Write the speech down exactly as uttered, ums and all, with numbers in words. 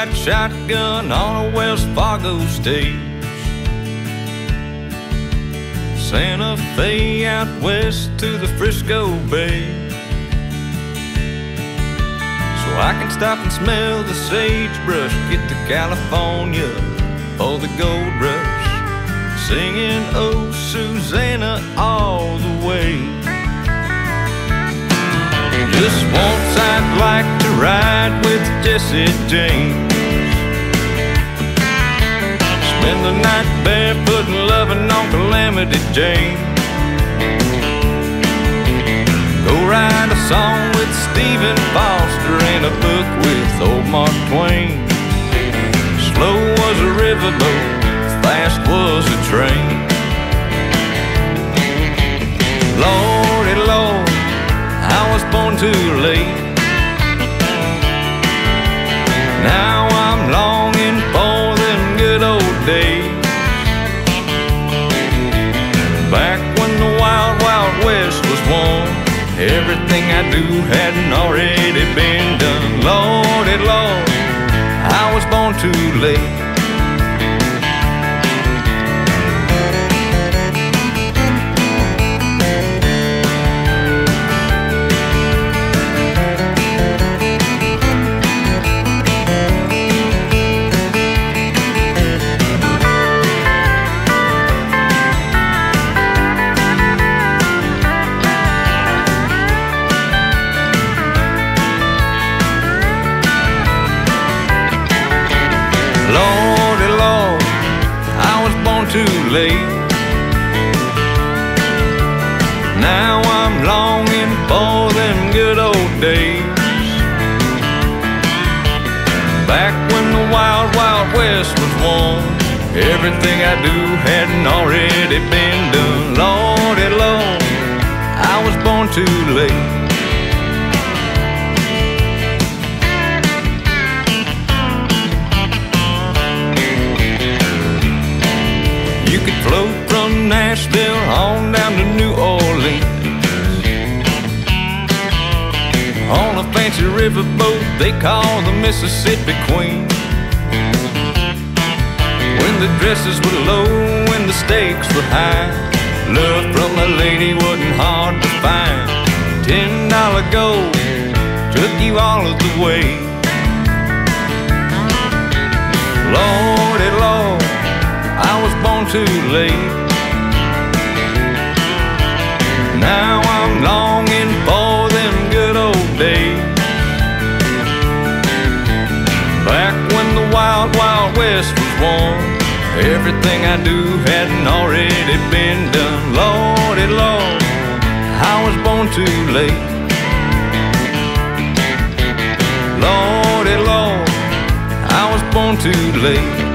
white shotgun on a Wells Fargo stage. Santa Fe out west to the Frisco Bay, so I can stop and smell the sagebrush, get to California for the gold rush, singing "Oh Susanna" all the way. Just once I'd like to ride with Jesse James, spend the night barefoot and loving on Calamity Jane, go write a song with Stephen Foster and a book with old Mark Twain. Slow was a riverboat, fast was a train. Lordy Lord, I was born too late. Now I'm longing for them good old days, back when the wild, wild west was warm. Everything I do hadn't already been done. Lordy Lord, I was born too late. Lordy Lord, I was born too late. Now I'm longing for them good old days, back when the wild, wild west was warm. Everything I do hadn't already been done. Lordy Lord, I was born too late. You could float from Nashville on down to New Orleans on a fancy riverboat they call the Mississippi Queen. When the dresses were low and the stakes were high, love from a lady wasn't hard to find. Ten dollar gold took you all of the way. Lordy Lord, I was born too late. Now I'm longing for them good old days, back when the wild, wild west was warm. Everything I do hadn't already been done. Lordy Lord, I was born too late. Lordy Lord, I was born too late.